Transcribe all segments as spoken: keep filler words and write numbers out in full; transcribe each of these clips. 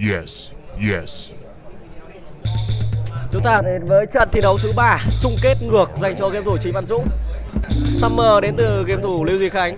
Yes, yes. Chúng ta đến với trận thi đấu thứ ba, chung kết ngược dành cho game thủ Trịnh Văn Dũng. Summer đến từ game thủ Lưu Duy Khánh.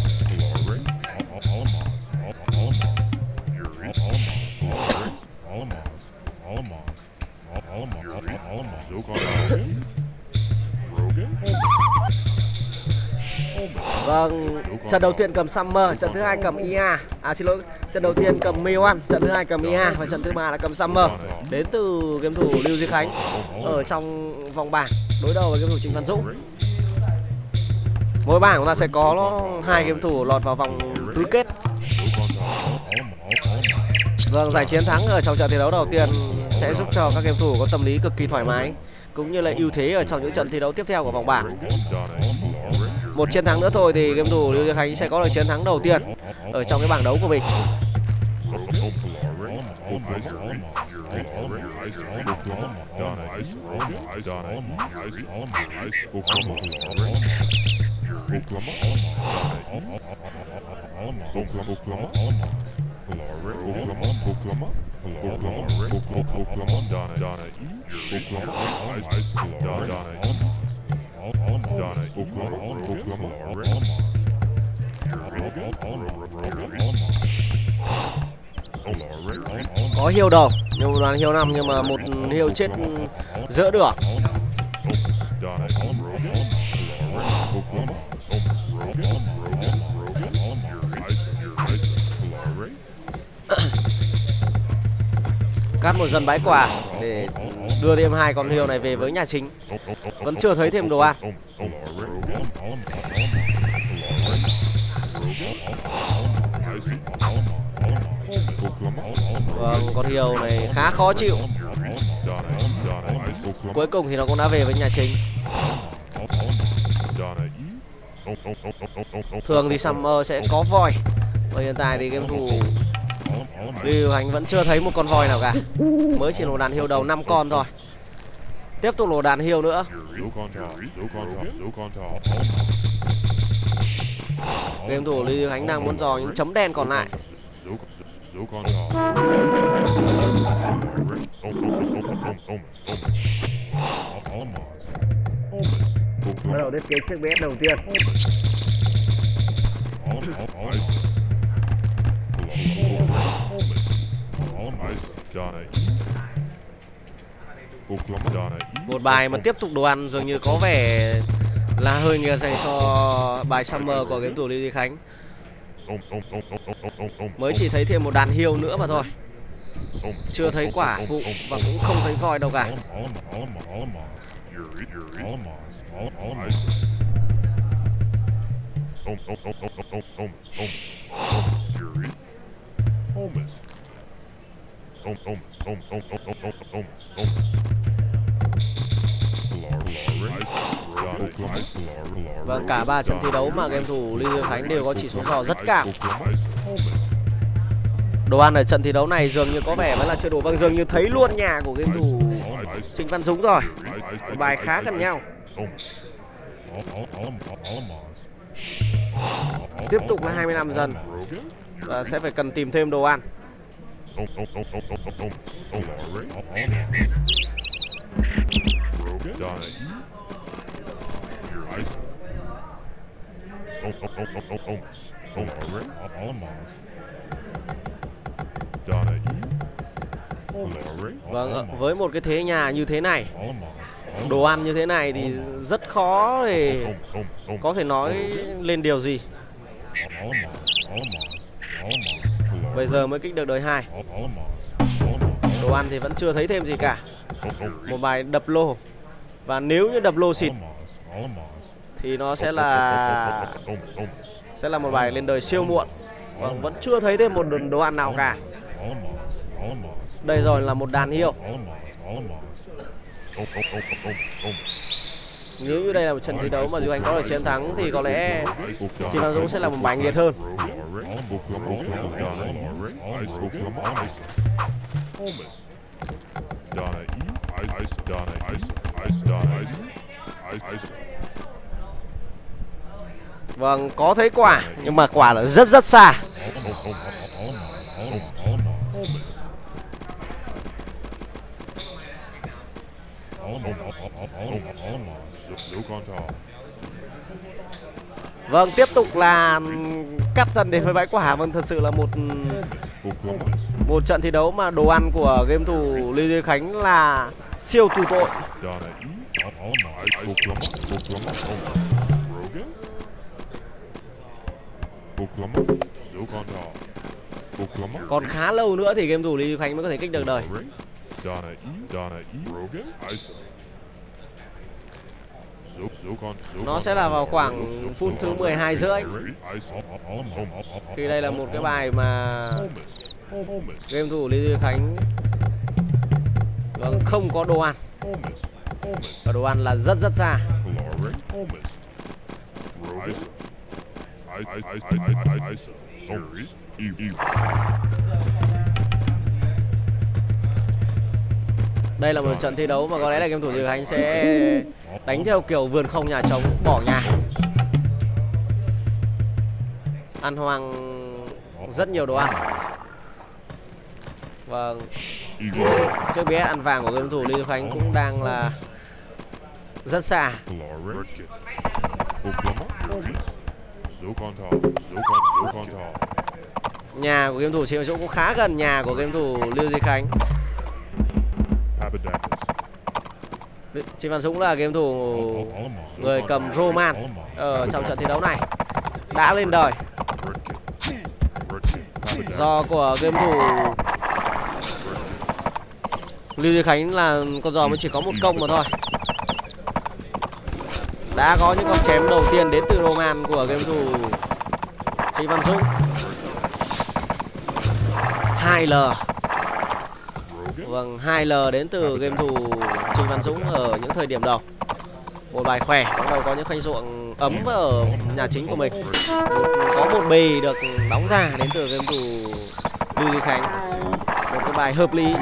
Vâng, trận đầu tiên cầm Summer, trận thứ hai cầm i a. À xin lỗi, trận đầu tiên cầm Miwan, trận thứ hai cầm i a và trận thứ ba là cầm Summer. Đến từ game thủ Lưu Duy Khánh ở trong vòng bảng đối đầu với game thủ Trịnh Văn Dũng. Mỗi bảng chúng ta sẽ có hai game thủ lọt vào vòng tứ kết. Vâng, giải chiến thắng ở trong trận thi đấu đầu tiên sẽ giúp cho các game thủ có tâm lý cực kỳ thoải mái cũng như là ưu thế ở trong những trận thi đấu tiếp theo của vòng bảng. Một chiến thắng nữa thôi thì game thủ Lưu Duy Khánh sẽ có được chiến thắng đầu tiên ở trong cái bảng đấu của mình. Có hiêu đầu, nhưng một đoàn hiêu năm nhưng mà một hiêu chết giữa được. Cắt một dần bãi quả để đưa thêm hai con hiêu này về với nhà chính. Vẫn chưa thấy thêm đồ ăn. Vâng, con hiêu này khá khó chịu. Cuối cùng thì nó cũng đã về với nhà chính. Thường thì Summer sẽ có voi, và hiện tại thì game thủ Lưu Hành vẫn chưa thấy một con voi nào cả. Mới chỉ lổ đàn hiêu đầu năm con thôi. Tiếp tục lổ đàn hiêu nữa. Game thủ Lưu Hành đang muốn dò những chấm đen còn lại. Bắt đầu thiết kế chiếc bê ét đầu tiên. Một bài mà tiếp tục đồ ăn dường như có vẻ là hơi nghiêng dành cho bài Summer của game thủ Lưu Duy Khánh. Mới chỉ thấy thêm một đàn hiêu nữa mà thôi. Chưa thấy quả phụ và cũng không thấy voi đâu cả. Vâng, cả ba trận thi đấu mà game thủ Lưu Duy Khánh đều có chỉ số dò rất cao. Đồ ăn ở trận thi đấu này dường như có vẻ vẫn là chưa đủ. Vâng, dường như thấy luôn nhà của game thủ Trịnh Văn Dũng rồi. Bài khá gần nhau. Tiếp tục là hai mươi lăm dần và sẽ phải cần tìm thêm đồ ăn. Vâng, với một cái thế nhà như thế này, đồ ăn như thế này thì rất khó để có thể nói lên điều gì. Bây giờ mới kích được đời hai. Đồ ăn thì vẫn chưa thấy thêm gì cả. Một bài đập lô. Và nếu như đập lô xịt thì nó sẽ là Sẽ là một bài lên đời siêu muộn. Vâng, vẫn chưa thấy thêm một đồ ăn nào cả. Đây rồi là một đàn hiêu. Nếu như đây là một trận thi đấu mà Duy Anh có được chiến thắng thì có lẽ Trịnh Văn Dũng sẽ là một bài nghiệt hơn. Vâng, có thấy quả nhưng mà quả là rất rất xa. Vâng, tiếp tục là cắt dần đến với bãi quả. Vâng, thật sự là một một trận thi đấu mà đồ ăn của game thủ Lê Duy Khánh là siêu tù tội. Còn khá lâu nữa thì game thủ Lê Duy Khánh mới có thể kích được đời. Nó sẽ là vào khoảng phút thứ mười hai rưỡi. Khi đây là một cái bài mà game thủ Lê Duy Khánh vâng, không có đồ ăn. Và đồ ăn là rất rất xa. Đây là một trận thi đấu mà có lẽ là game thủ Lê Duy Khánh sẽ đánh theo kiểu vườn không nhà trống, bỏ nhà. Ăn hoang rất nhiều đồ ăn. Vâng, chiếc bé ăn vàng của game thủ Lê Duy Khánh cũng đang là rất xa. Nhà của game thủ Trịnh Văn Dũng cũng khá gần nhà của game thủ Lưu Duy Khánh. Trịnh Văn Dũng là game thủ người cầm Roman ở trong trận thi đấu này, đã lên đời. Do của game thủ Lưu Duy Khánh là con giò mới chỉ có một công mà thôi. Đã có những con chém đầu tiên đến từ Roman của game thủ Trịnh Văn Dũng. hai L. Vâng, hai L đến từ game thủ Trịnh Văn Dũng ở những thời điểm đầu. Một bài khỏe, bắt đầu có những khoanh ruộng ấm ở nhà chính của mình. Có một bì được đóng ra đến từ game thủ Lưu Duy Khánh. Một cái bài hợp lý.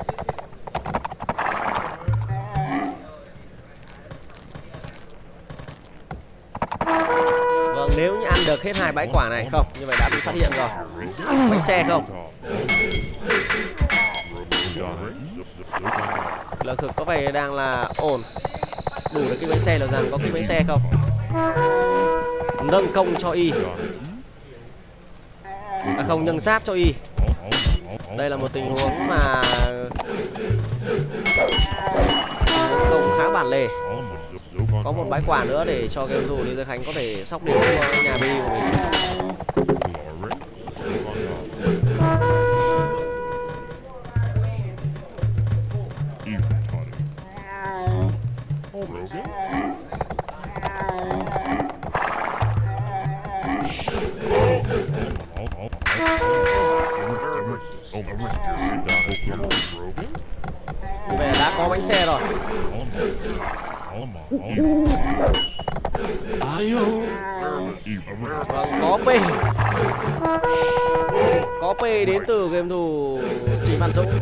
Vâng, nếu như ăn được hết hai bãi quả này không, như vậy đã bị phát hiện rồi. Bánh xe không? Lợi thực có vẻ đang là ổn. Đủ được cái bánh xe là rằng có cái bánh xe không? Nâng công cho Y. À không, nâng giáp cho Y. Đây là một tình huống mà công khá bản lề. Có một bãi quả nữa để cho game thủ Lê Duy Khánh có thể sóc điểm cho nhà B của mình. Như vậy là đã có bánh xe rồi. Vâng, có P. Có P đến từ game thủ Trịnh Văn Dũng.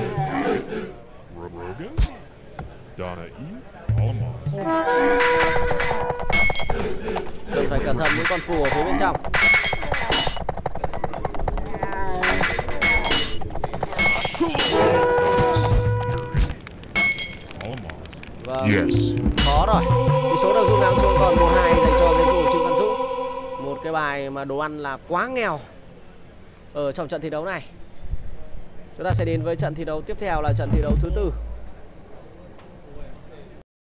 Cần phải cẩn thận những con phù ở phía bên trong. Vâng, yes. Khó rồi. Tỷ số đầu dung đang xuống còn một hai dành cho game thủ Trịnh Văn Dũng. Một cái bài mà đồ ăn là quá nghèo ở trong trận thi đấu này. Chúng ta sẽ đến với trận thi đấu tiếp theo là trận thi đấu thứ tư.